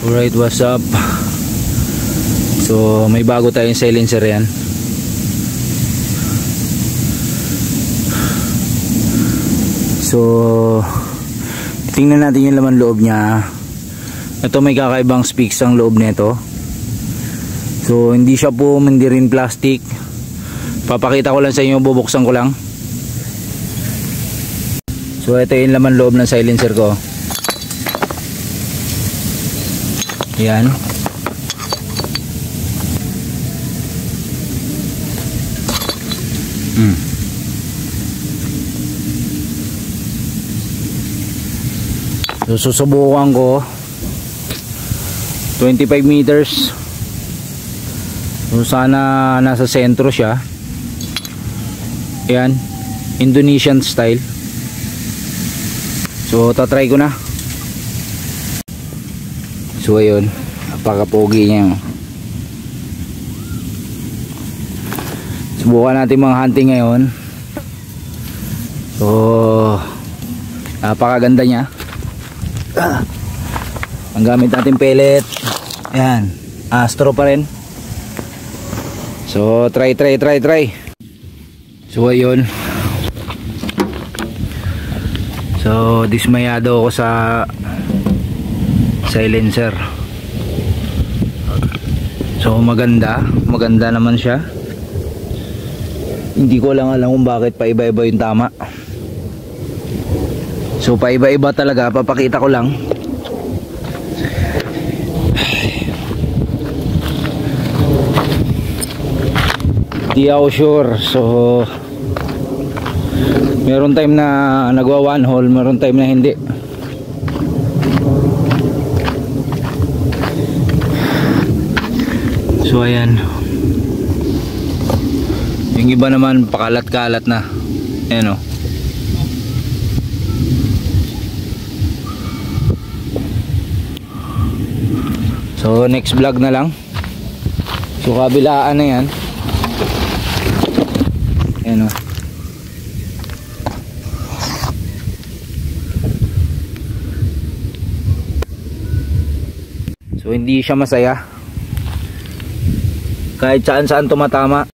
Alright, what's up? So may bago tayong silencer yan. So tingnan natin yung laman loob niya. Ito may kakaibang speaks ang loob nito. So hindi siya po hindi rin plastic. Papakita ko lang sa inyo, bubuksan ko lang. So ito yung laman loob ng silencer ko. Yan. So susubukan ko 25 meters. So sana nasa sentro siya. Yan, Indonesian style. So tatry ko na. So ayun, napaka-pogi niya. Subukan natin mga hunting ngayon. So napakaganda niya. Ang gamit natin pellet. Ayan, Astro pa rin. So try. So ayun. So dismayado ako sa silencer. So maganda naman siya. Hindi ko lang alam kung bakit paiba-iba yung tama. So paiba-iba talaga, papakita ko lang. Di ako sure. So meron time na nagwa one hole, meron time na hindi. So ayan. Yung iba naman pakalat-kalat na. Ayan o. So next vlog na lang. So kabilaan na yan. Ayan o. So hindi siya masaya. Kahit saan tumatama.